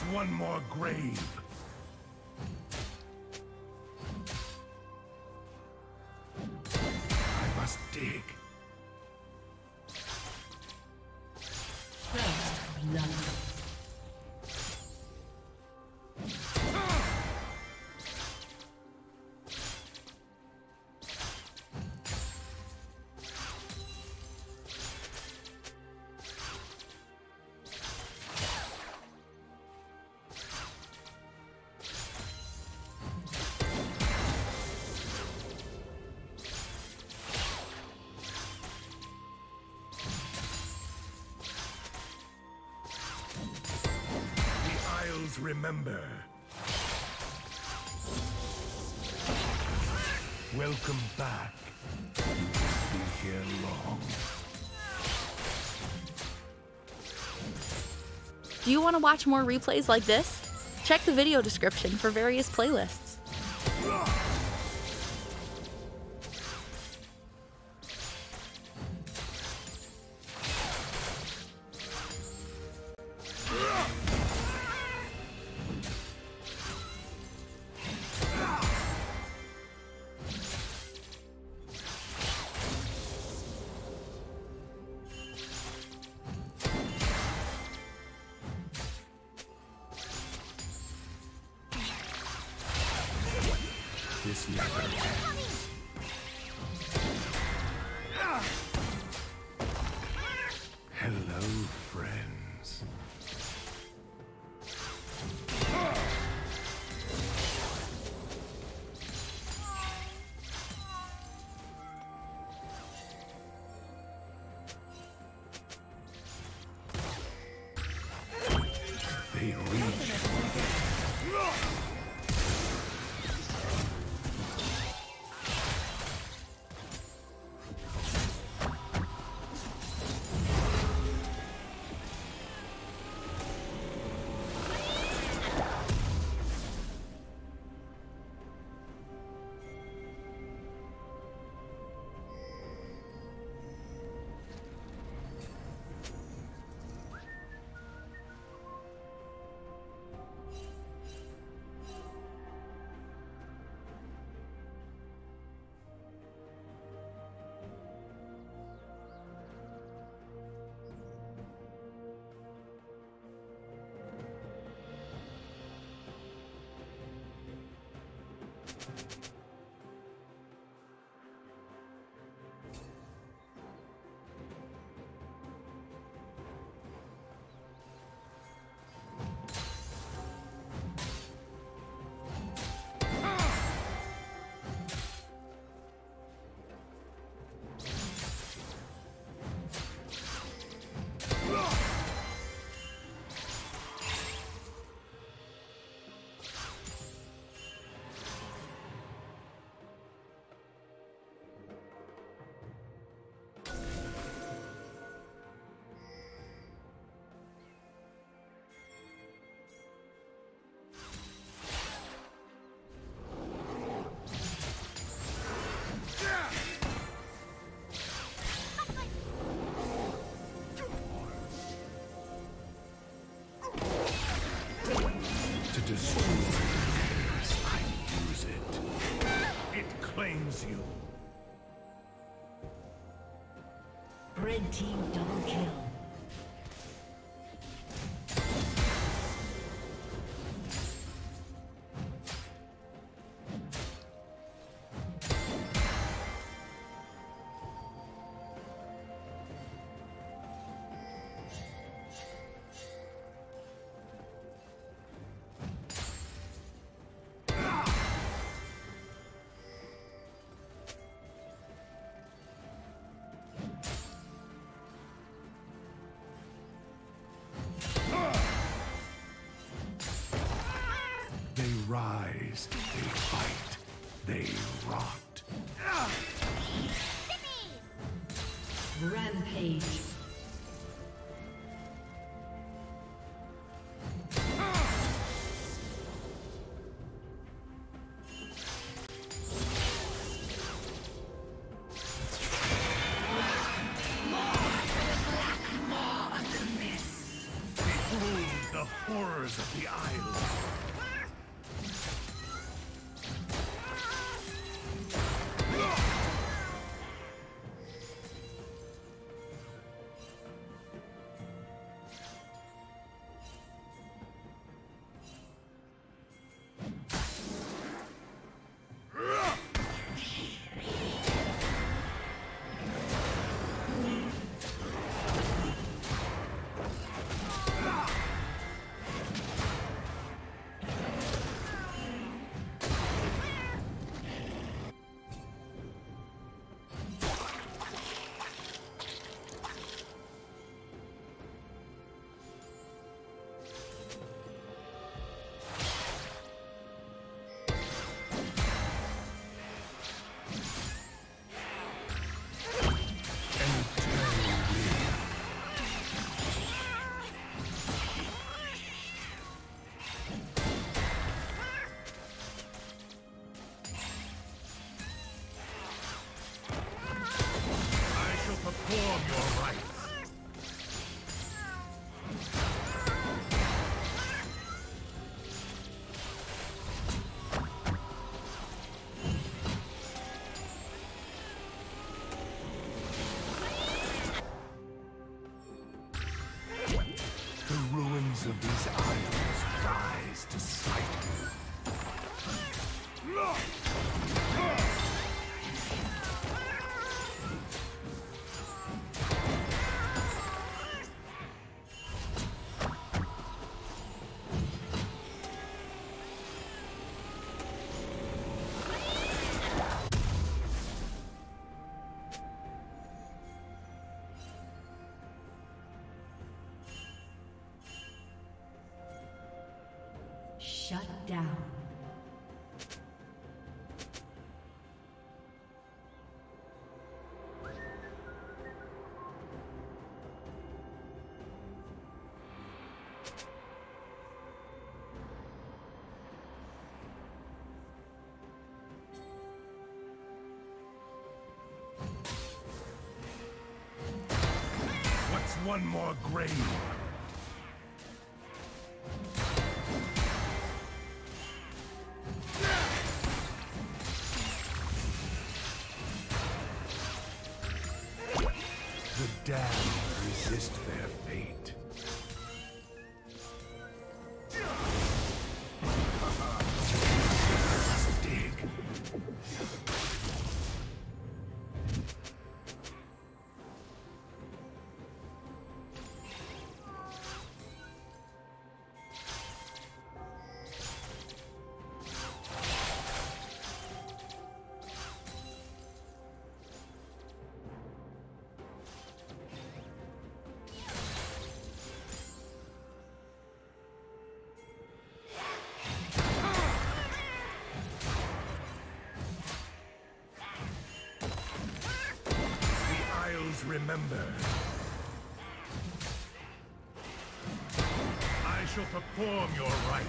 one more grave. I must dig. First love. Remember. Welcome back. Be here long. Do you want to watch more replays like this? Check the video description for various playlists. This never ends. Hello, friends. They reach. You. Red team double kill. They rise, they fight, they rot. Rampage. The horrors of the isle. The ruins of these islands rise to sight. Shut down. What's one more grave? The damned resist their fate. Dig. Remember, I shall perform your rites.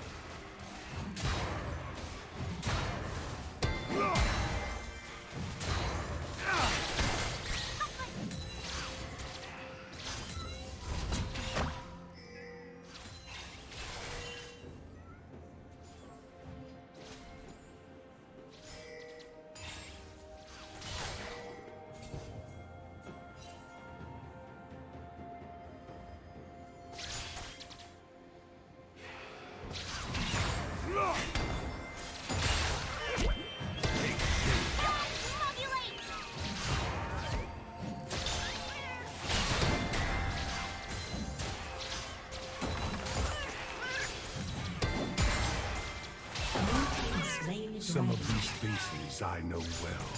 Some of these spaces I know well.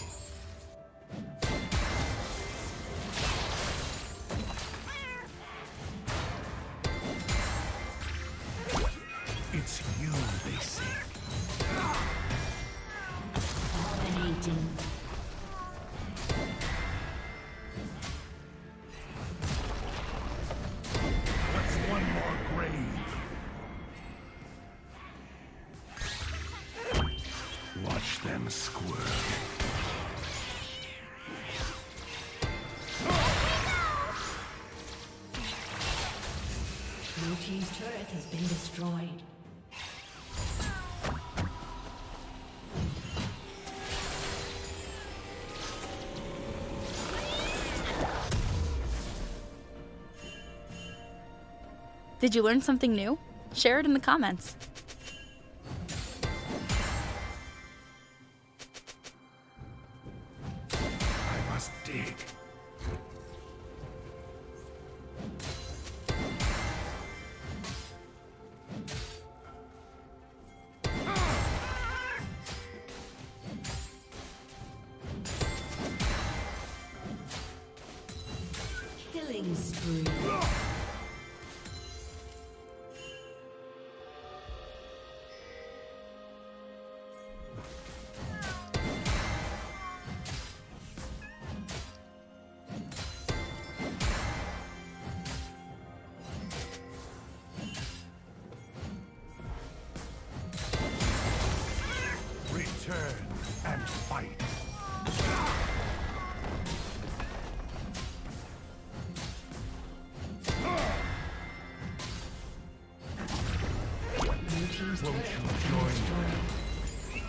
It's you they seek. Dominating. What's one more grave? Watch them squirm. Blue team's turret has been destroyed. Did you learn something new? Share it in the comments. I must dig. Killing spree. Return and fight. Blue team's Won't turret you has been join me? destroyed.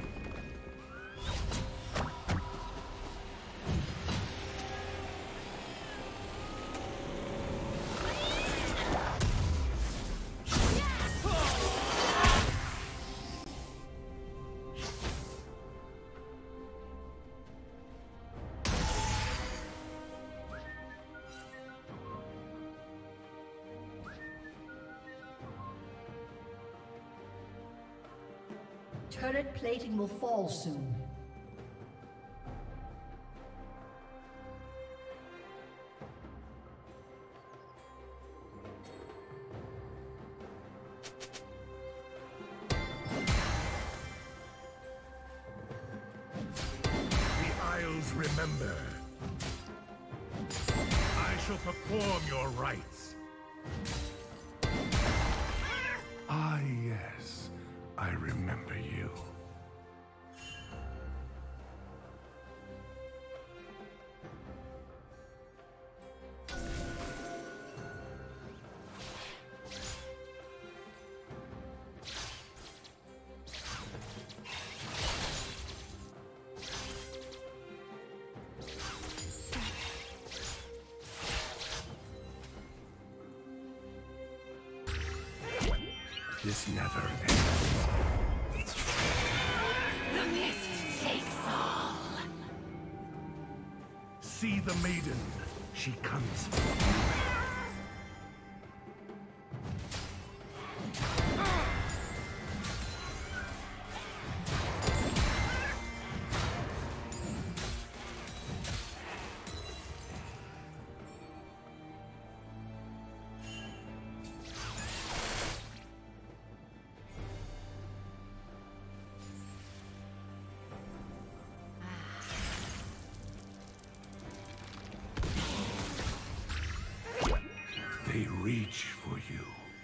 Turret plating will fall soon. The Isles remember. I shall perform your rites. Ah, yes. I remember you. This never ends. The mist takes all. See the maiden. She comes. They reach for you.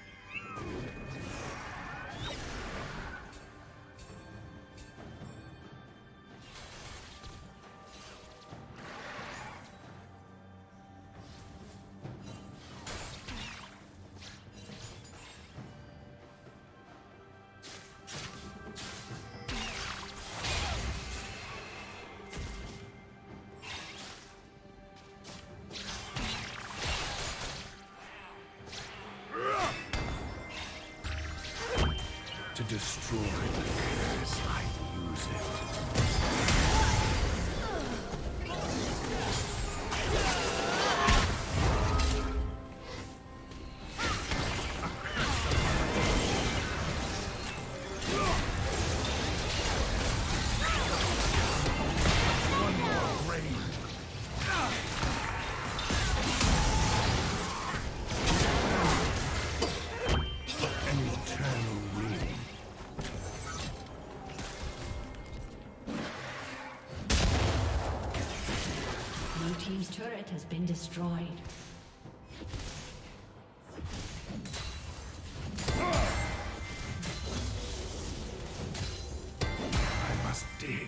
To destroy the curse, I use it. One more rain. An eternal ring. Blue team's turret has been destroyed. I must dig.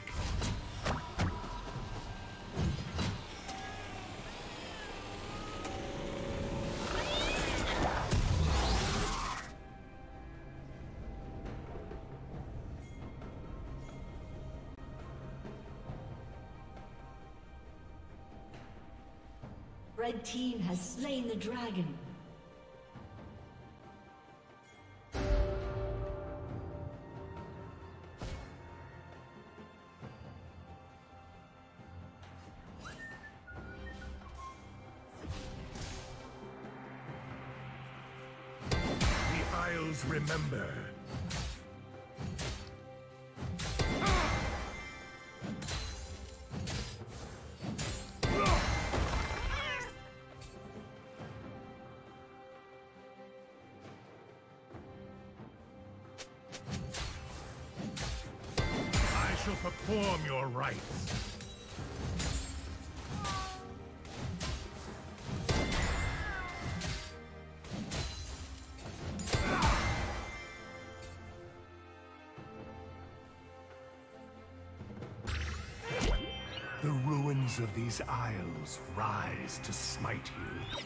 Red team has slain the dragon. The Isles remember. Perform your rites. The ruins of these isles rise to smite you.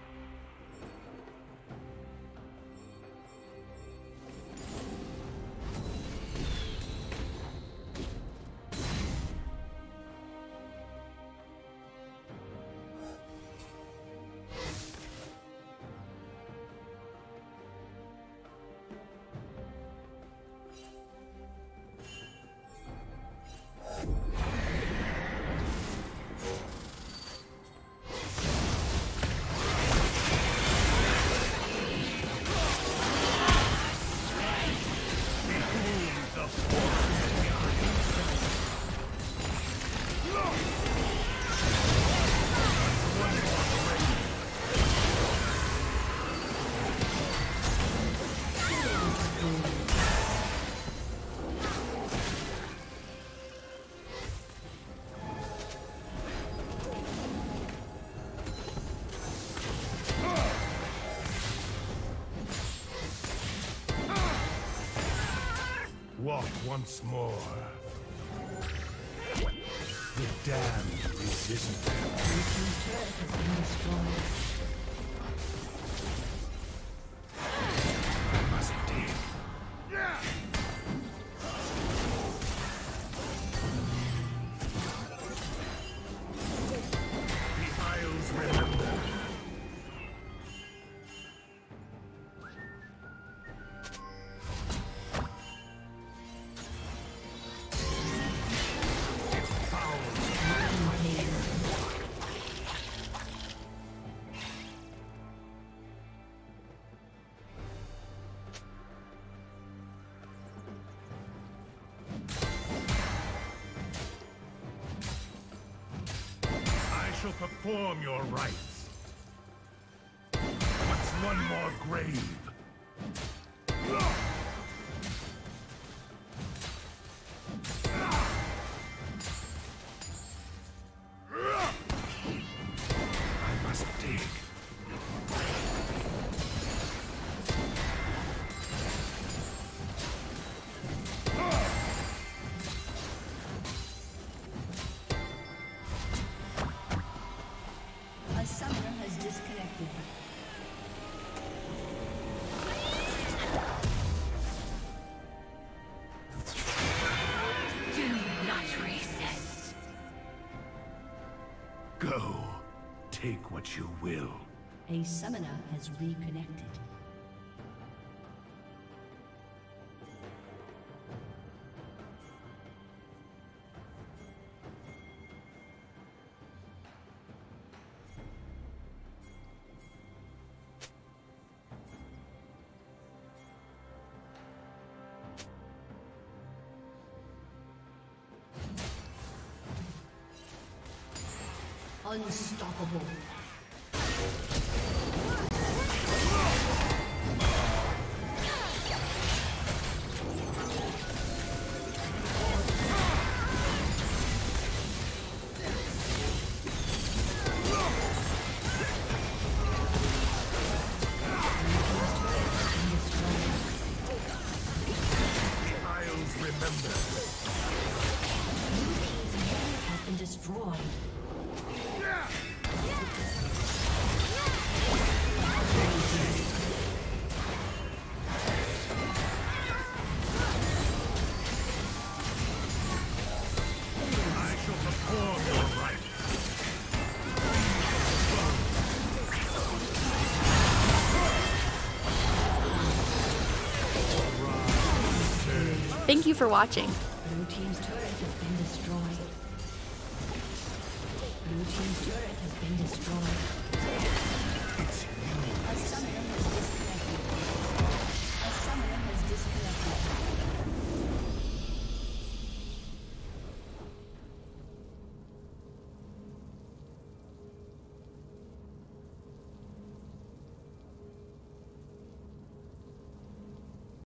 Walk once more. The damned resist them. Blue team's turret has been destroyed. I must dig. The Isles remember. Shall perform your rites. What's one more grave? I must dig. A summoner has disconnected. Do not resist. Go. Take what you will. A summoner has reconnected. Unstoppable. Destroyed. Thank you for watching. Blue team's turret has been destroyed. Blue team's turret has been destroyed.